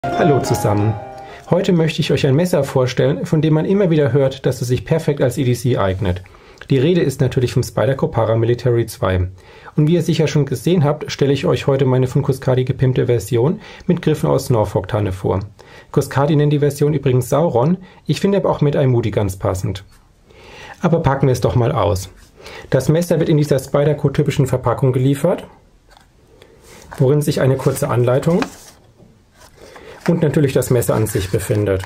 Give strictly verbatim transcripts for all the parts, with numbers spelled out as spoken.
Hallo zusammen! Heute möchte ich euch ein Messer vorstellen, von dem man immer wieder hört, dass es sich perfekt als E D C eignet. Die Rede ist natürlich vom Spyderco Paramilitary zwei. Und wie ihr sicher schon gesehen habt, stelle ich euch heute meine von Cuscadi gepimpte Version mit Griffen aus Norfolk-Tanne vor. Cuscadi nennt die Version übrigens Sauron, ich finde aber auch mit iMoody ganz passend. Aber packen wir es doch mal aus. Das Messer wird in dieser Spyderco-typischen Verpackung geliefert, worin sich eine kurze Anleitung und natürlich das Messer an sich befindet.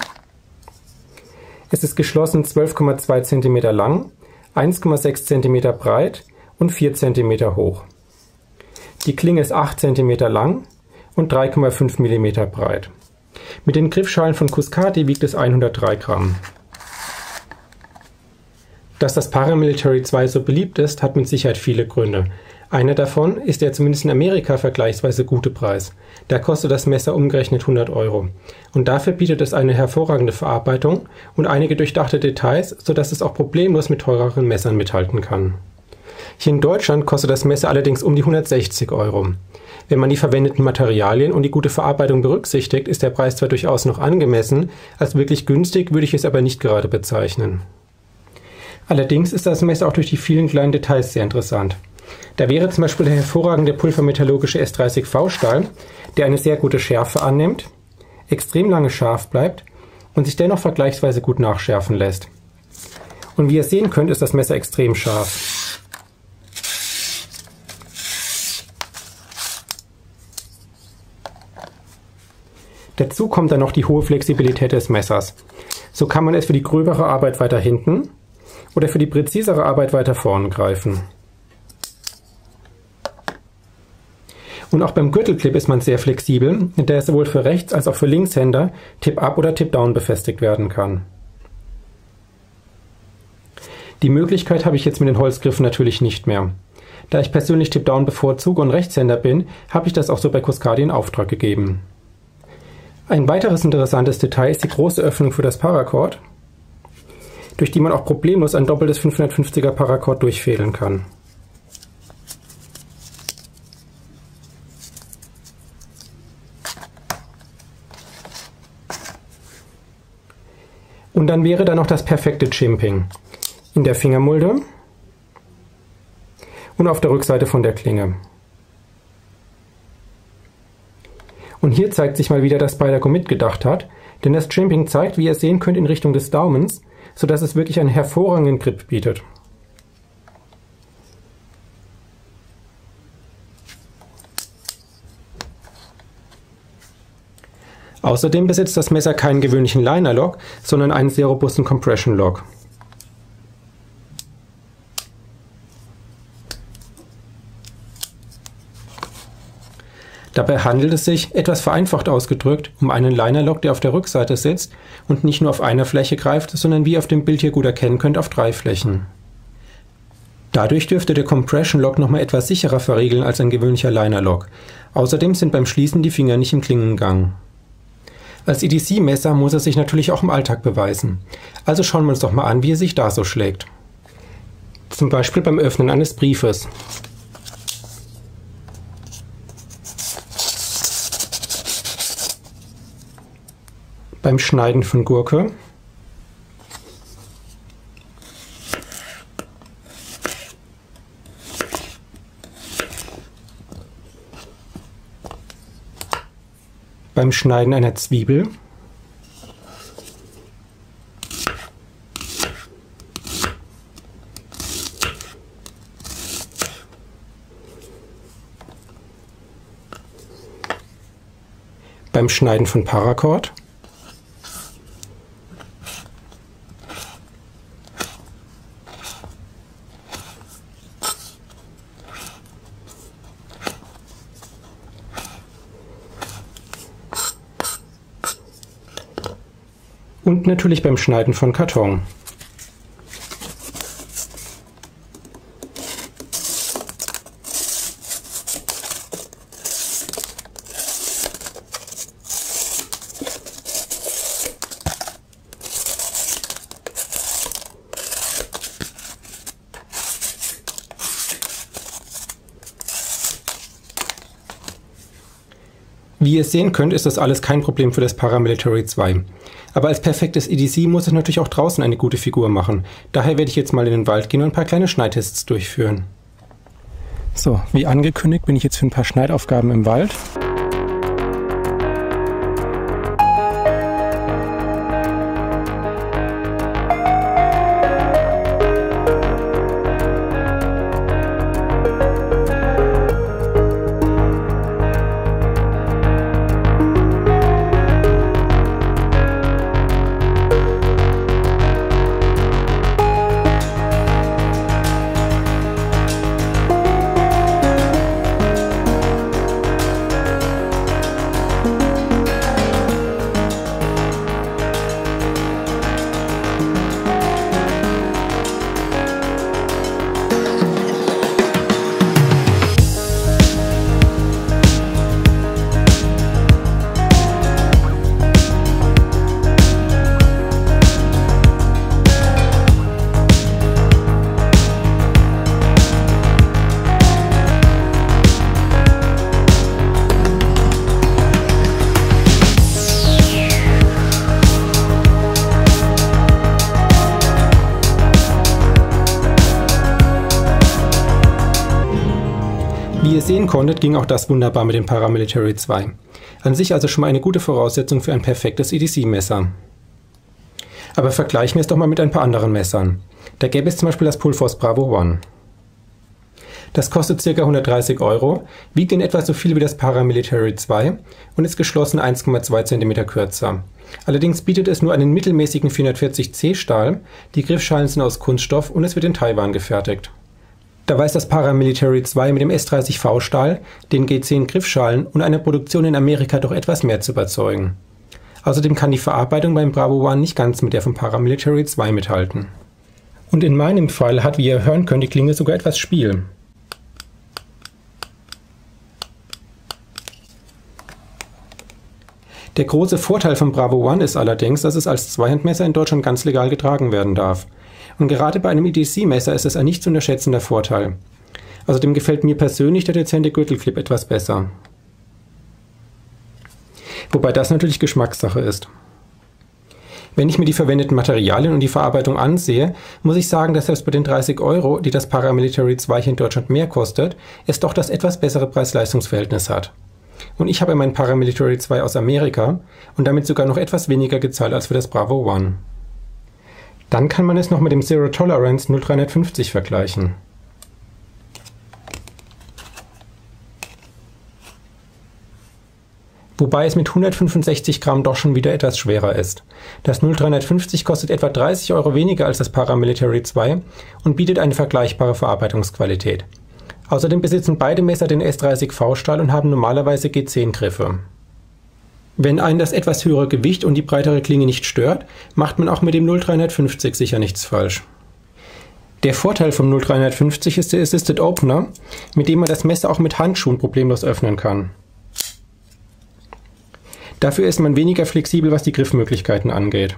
Es ist geschlossen zwölf Komma zwei Zentimeter lang, eins Komma sechs Zentimeter breit und vier Zentimeter hoch. Die Klinge ist acht Zentimeter lang und drei Komma fünf Millimeter breit. Mit den Griffschalen von Cuscadi wiegt es hundertdrei Gramm. Dass das Paramilitary zwei so beliebt ist, hat mit Sicherheit viele Gründe. Einer davon ist der zumindest in Amerika vergleichsweise gute Preis. Da kostet das Messer umgerechnet hundert Euro. Und dafür bietet es eine hervorragende Verarbeitung und einige durchdachte Details, sodass es auch problemlos mit teureren Messern mithalten kann. Hier in Deutschland kostet das Messer allerdings um die hundertsechzig Euro. Wenn man die verwendeten Materialien und die gute Verarbeitung berücksichtigt, ist der Preis zwar durchaus noch angemessen, als wirklich günstig würde ich es aber nicht gerade bezeichnen. Allerdings ist das Messer auch durch die vielen kleinen Details sehr interessant. Da wäre zum Beispiel der hervorragende pulvermetallurgische S dreißig V-Stahl, der eine sehr gute Schärfe annimmt, extrem lange scharf bleibt und sich dennoch vergleichsweise gut nachschärfen lässt. Und wie ihr sehen könnt, ist das Messer extrem scharf. Dazu kommt dann noch die hohe Flexibilität des Messers. So kann man es für die gröbere Arbeit weiter hinten oder für die präzisere Arbeit weiter vorn greifen. Und auch beim Gürtelclip ist man sehr flexibel, da er sowohl für Rechts- als auch für Linkshänder Tip-Up oder Tip-Down befestigt werden kann. Die Möglichkeit habe ich jetzt mit den Holzgriffen natürlich nicht mehr. Da ich persönlich Tip-Down bevorzuge und Rechtshänder bin, habe ich das auch so bei Cuscadi in Auftrag gegeben. Ein weiteres interessantes Detail ist die große Öffnung für das Paracord, durch die man auch problemlos ein doppeltes fünfhundertfünfziger Paracord durchfädeln kann. Und dann wäre da noch das perfekte Chimping in der Fingermulde und auf der Rückseite von der Klinge. Und hier zeigt sich mal wieder, dass Spyderco mitgedacht hat, denn das Chimping zeigt, wie ihr sehen könnt, in Richtung des Daumens, sodass es wirklich einen hervorragenden Grip bietet. Außerdem besitzt das Messer keinen gewöhnlichen Liner Lock, sondern einen sehr robusten Compression Lock. Dabei handelt es sich, etwas vereinfacht ausgedrückt, um einen Liner Lock, der auf der Rückseite sitzt und nicht nur auf einer Fläche greift, sondern wie ihr auf dem Bild hier gut erkennen könnt, auf drei Flächen. Dadurch dürfte der Compression Lock nochmal etwas sicherer verriegeln als ein gewöhnlicher Liner Lock. Außerdem sind beim Schließen die Finger nicht im Klingengang. Als E D C-Messer muss er sich natürlich auch im Alltag beweisen. Also schauen wir uns doch mal an, wie er sich da so schlägt. Zum Beispiel beim Öffnen eines Briefes. Beim Schneiden von Gurke. Beim Schneiden einer Zwiebel. Beim Schneiden von Paracord. Und natürlich beim Schneiden von Karton. Wie ihr sehen könnt, ist das alles kein Problem für das Paramilitary zwei. Aber als perfektes E D C muss es natürlich auch draußen eine gute Figur machen. Daher werde ich jetzt mal in den Wald gehen und ein paar kleine Schneidtests durchführen. So, wie angekündigt bin ich jetzt für ein paar Schneidaufgaben im Wald. Wie ihr sehen konntet, ging auch das wunderbar mit dem Paramilitary zwei. An sich also schon mal eine gute Voraussetzung für ein perfektes E D C-Messer. Aber vergleichen wir es doch mal mit ein paar anderen Messern. Da gäbe es zum Beispiel das Pulfors Bravo One. Das kostet ca. hundertdreißig Euro, wiegt in etwa so viel wie das Paramilitary zwei und ist geschlossen eins Komma zwei Zentimeter kürzer. Allerdings bietet es nur einen mittelmäßigen vierhundertvierzig C Stahl, die Griffschalen sind aus Kunststoff und es wird in Taiwan gefertigt. Da weiß das Paramilitary zwei mit dem S dreißig V Stahl, den G zehn Griffschalen und einer Produktion in Amerika doch etwas mehr zu überzeugen. Außerdem kann die Verarbeitung beim Bravo One nicht ganz mit der vom Paramilitary zwei mithalten. Und in meinem Fall hat, wie ihr hören könnt, die Klinge sogar etwas Spiel. Der große Vorteil vom Bravo One ist allerdings, dass es als Zweihandmesser in Deutschland ganz legal getragen werden darf. Und gerade bei einem E D C-Messer ist es ein nicht zu unterschätzender Vorteil. Außerdem gefällt mir persönlich der dezente Gürtelclip etwas besser. Wobei das natürlich Geschmackssache ist. Wenn ich mir die verwendeten Materialien und die Verarbeitung ansehe, muss ich sagen, dass selbst bei den dreißig Euro, die das Paramilitary zwei hier in Deutschland mehr kostet, es doch das etwas bessere Preis-Leistungs-Verhältnis hat. Und ich habe mein Paramilitary zwei aus Amerika und damit sogar noch etwas weniger gezahlt als für das Bravo One. Dann kann man es noch mit dem Zero Tolerance null dreihundertfünfzig vergleichen. Wobei es mit hundertfünfundsechzig Gramm doch schon wieder etwas schwerer ist. Das null dreihundertfünfzig kostet etwa dreißig Euro weniger als das Paramilitary zwei und bietet eine vergleichbare Verarbeitungsqualität. Außerdem besitzen beide Messer den S dreißig V Stahl und haben normalerweise G zehn Griffe. Wenn einen das etwas höhere Gewicht und die breitere Klinge nicht stört, macht man auch mit dem null dreihundertfünfzig sicher nichts falsch. Der Vorteil vom null dreihundertfünfzig ist der Assisted Opener, mit dem man das Messer auch mit Handschuhen problemlos öffnen kann. Dafür ist man weniger flexibel, was die Griffmöglichkeiten angeht.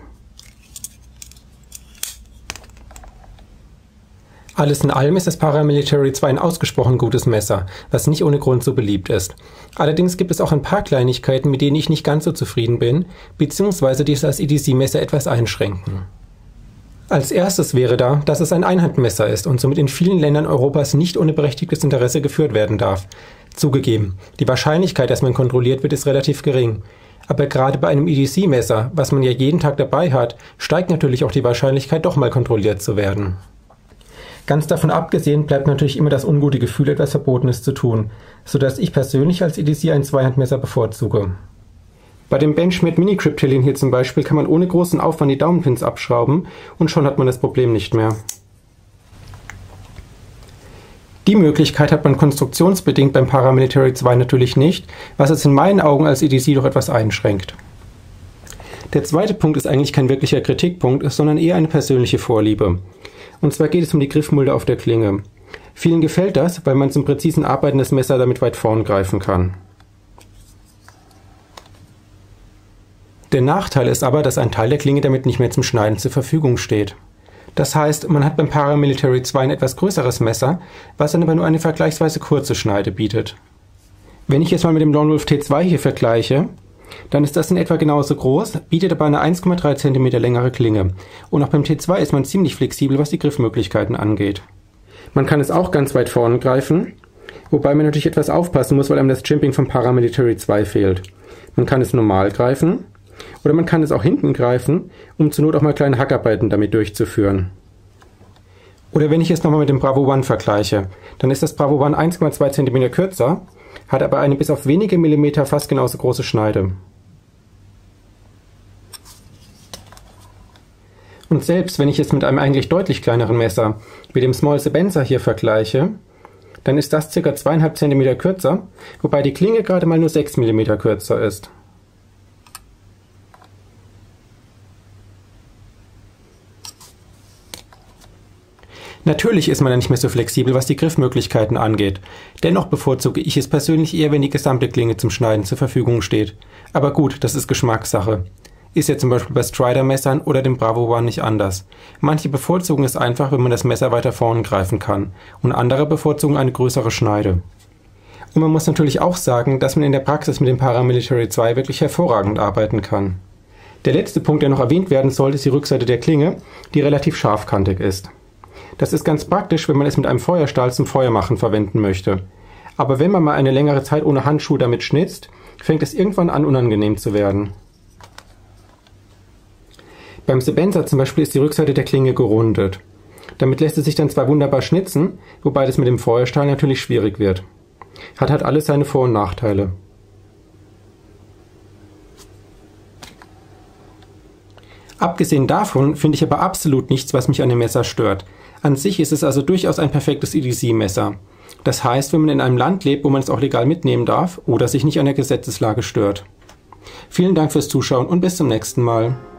Alles in allem ist das Paramilitary zwei ein ausgesprochen gutes Messer, was nicht ohne Grund so beliebt ist. Allerdings gibt es auch ein paar Kleinigkeiten, mit denen ich nicht ganz so zufrieden bin, beziehungsweise die das E D C-Messer etwas einschränken. Als erstes wäre da, dass es ein Einhandmesser ist und somit in vielen Ländern Europas nicht ohne berechtigtes Interesse geführt werden darf. Zugegeben, die Wahrscheinlichkeit, dass man kontrolliert wird, ist relativ gering. Aber gerade bei einem E D C-Messer, was man ja jeden Tag dabei hat, steigt natürlich auch die Wahrscheinlichkeit, doch mal kontrolliert zu werden. Ganz davon abgesehen bleibt natürlich immer das ungute Gefühl, etwas Verbotenes zu tun, sodass ich persönlich als E D C ein Zweihandmesser bevorzuge. Bei dem Benchmade Mini Cryptilian hier zum Beispiel kann man ohne großen Aufwand die Daumenpins abschrauben und schon hat man das Problem nicht mehr. Die Möglichkeit hat man konstruktionsbedingt beim Paramilitary zwei natürlich nicht, was es in meinen Augen als E D C doch etwas einschränkt. Der zweite Punkt ist eigentlich kein wirklicher Kritikpunkt, sondern eher eine persönliche Vorliebe. Und zwar geht es um die Griffmulde auf der Klinge. Vielen gefällt das, weil man zum präzisen Arbeiten des Messers damit weit vorn greifen kann. Der Nachteil ist aber, dass ein Teil der Klinge damit nicht mehr zum Schneiden zur Verfügung steht. Das heißt, man hat beim Paramilitary zwei ein etwas größeres Messer, was dann aber nur eine vergleichsweise kurze Schneide bietet. Wenn ich jetzt mal mit dem Lone Wolf T zwei hier vergleiche, dann ist das in etwa genauso groß, bietet aber eine eins Komma drei Zentimeter längere Klinge. Und auch beim T zwei ist man ziemlich flexibel, was die Griffmöglichkeiten angeht. Man kann es auch ganz weit vorne greifen, wobei man natürlich etwas aufpassen muss, weil einem das Jimping vom Paramilitary zwei fehlt. Man kann es normal greifen oder man kann es auch hinten greifen, um zur Not auch mal kleine Hackarbeiten damit durchzuführen. Oder wenn ich es nochmal mit dem Bravo One vergleiche, dann ist das Bravo One eins Komma zwei Zentimeter kürzer, hat aber eine bis auf wenige Millimeter fast genauso große Schneide. Und selbst wenn ich es mit einem eigentlich deutlich kleineren Messer, wie dem Small Sebenza hier vergleiche, dann ist das ca. zwei Komma fünf Zentimeter kürzer, wobei die Klinge gerade mal nur sechs Millimeter kürzer ist. Natürlich ist man ja nicht mehr so flexibel, was die Griffmöglichkeiten angeht. Dennoch bevorzuge ich es persönlich eher, wenn die gesamte Klinge zum Schneiden zur Verfügung steht. Aber gut, das ist Geschmackssache. Ist ja zum Beispiel bei Strider-Messern oder dem Bravo One nicht anders. Manche bevorzugen es einfach, wenn man das Messer weiter vorn greifen kann, und andere bevorzugen eine größere Schneide. Und man muss natürlich auch sagen, dass man in der Praxis mit dem Paramilitary zwei wirklich hervorragend arbeiten kann. Der letzte Punkt, der noch erwähnt werden sollte, ist die Rückseite der Klinge, die relativ scharfkantig ist. Das ist ganz praktisch, wenn man es mit einem Feuerstahl zum Feuermachen verwenden möchte. Aber wenn man mal eine längere Zeit ohne Handschuh damit schnitzt, fängt es irgendwann an, unangenehm zu werden. Beim Sebenza zum Beispiel ist die Rückseite der Klinge gerundet. Damit lässt es sich dann zwar wunderbar schnitzen, wobei das mit dem Feuerstahl natürlich schwierig wird. Hat halt alles seine Vor- und Nachteile. Abgesehen davon finde ich aber absolut nichts, was mich an dem Messer stört. An sich ist es also durchaus ein perfektes E D C-Messer. Das heißt, wenn man in einem Land lebt, wo man es auch legal mitnehmen darf oder sich nicht an der Gesetzeslage stört. Vielen Dank fürs Zuschauen und bis zum nächsten Mal.